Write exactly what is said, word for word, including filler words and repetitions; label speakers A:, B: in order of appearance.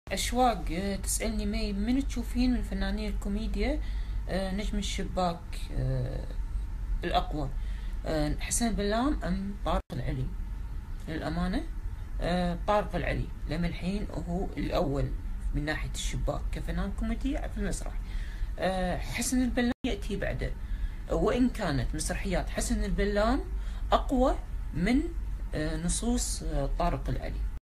A: أشواق، آه، تسألني مي من تشوفين من فنانين الكوميديا آه، نجم الشباك آه، الأقوى؟ آه، حسن البلام أم طارق العلي؟ للأمانة آه، طارق العلي لما الحين هو الأول من ناحية الشباك كفنان كوميدي في المسرح. آه، حسن البلام يأتي بعده، وإن كانت مسرحيات حسن البلام أقوى من آه، نصوص آه، طارق العلي.